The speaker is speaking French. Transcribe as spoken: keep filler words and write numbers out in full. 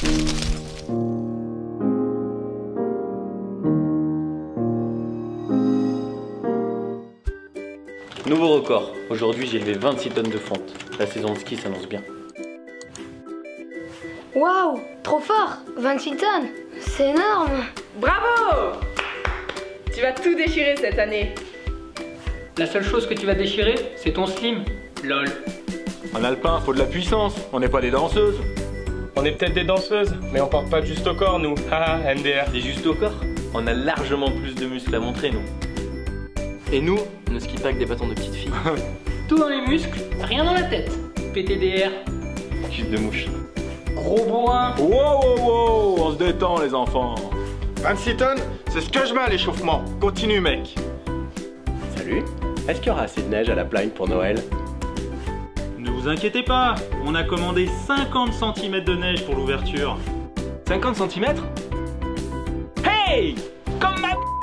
Nouveau record. Aujourd'hui, j'ai élevé vingt-six tonnes de fonte. La saison de ski s'annonce bien. Waouh, trop fort! vingt-six tonnes, c'est énorme! Bravo! Tu vas tout déchirer cette année. La seule chose que tu vas déchirer, c'est ton slim. Lol. En alpin, faut de la puissance. On n'est pas des danseuses. On est peut-être des danseuses, mais on porte pas de juste au corps, nous. Haha, M D R. Des juste au corps? On a largement plus de muscles à montrer, nous. Et nous, on ne skie pas avec des bâtons de petites filles. Tout dans les muscles, rien dans la tête. P T D R. Juste de mouche. Gros bourrin. Wow, wow, wow, on se détend, les enfants. vingt-six tonnes, c'est ce que je mets à l'échauffement. Continue, mec. Salut, est-ce qu'il y aura assez de neige à la plagne pour Noël? Ne vous inquiétez pas, on a commandé cinquante centimètres de neige pour l'ouverture. cinquante centimètres? Hey! Comme ma...